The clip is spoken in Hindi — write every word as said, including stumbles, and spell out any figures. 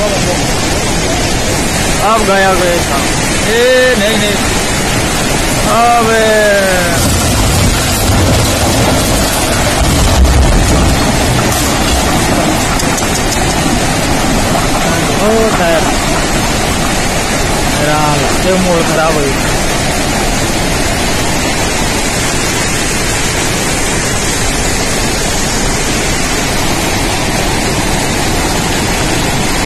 अब गया गया था। ए नहीं नहीं अबे ओ टायर मेरा मूड खराब हुई।